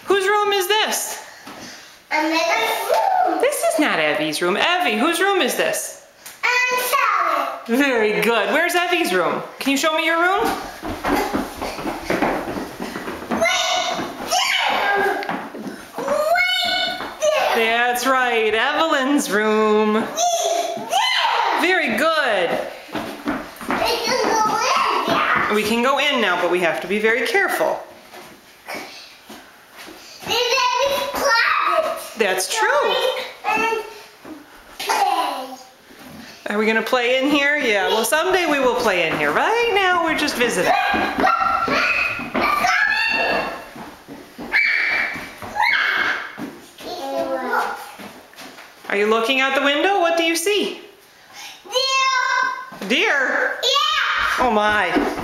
Whose room is this? Another room. This is not Evie's room. Evie, whose room is this? Salad. Very good. Where's Evie's room? Can you show me your room? That's right, Evelyn's room. Very good. We can go in now, but we have to be very careful. That's true. Are we gonna play in here? Yeah, well someday we will play in here. Right now we're just visiting. Are you looking out the window? What do you see? Deer. Deer? Yeah. Oh my.